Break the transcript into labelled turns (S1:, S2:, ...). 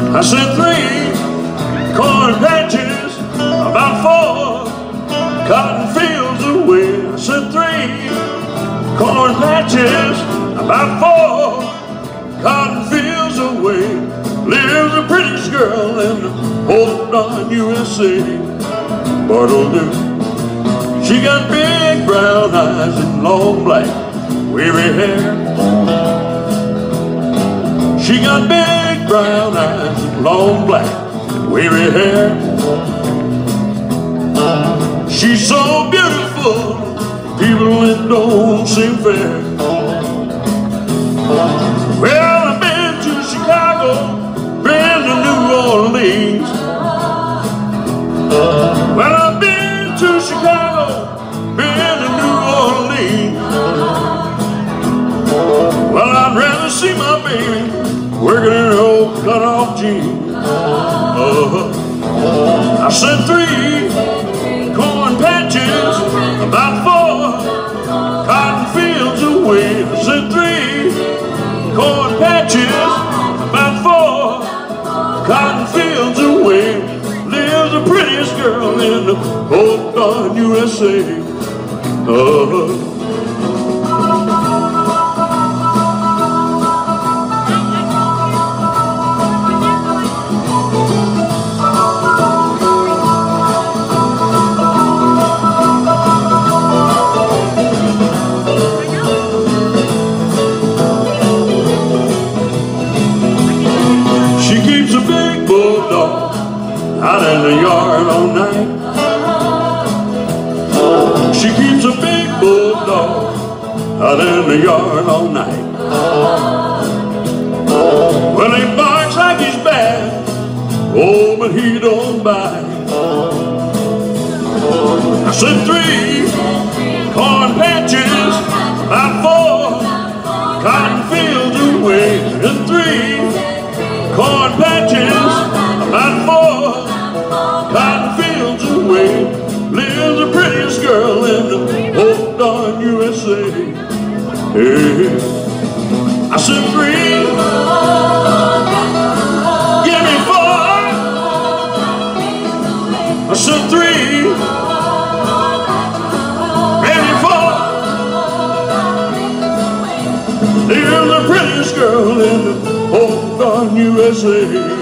S1: I said 3 corn patches, about 4 cotton fields away. I said 3 corn patches, about 4 cotton fields away, lives the prettiest girl in the whole darn USA. Bartleby. She got big brown eyes and long black wavy hair. She got big brown eyes and long black wavy hair. She's so beautiful, people that don't seem fair. Well, I've been to Chicago, been to New Orleans. Well, I've been to Chicago, been to New Orleans. Well, I'd rather see my baby working in her old cut-off jeans. I said 3 corn patches, about 4 cotton fields away. I said 3 corn patches, about 4 cotton fields away, lives the prettiest girl in the whole darn USA. She keeps a big bulldog out in the yard all night. She keeps a big bulldog out in the yard all night. Well, he barks like he's bad, oh, but he don't bite. I said 3 corn patches, about 4 cotton fields away, and 3 corn patches, about 4 cotton fields away, lives the prettiest girl in the whole darn USA. Hey, I said 3, give me 4. I said 3, maybe 4. Lives the prettiest girl in the whole darn USA.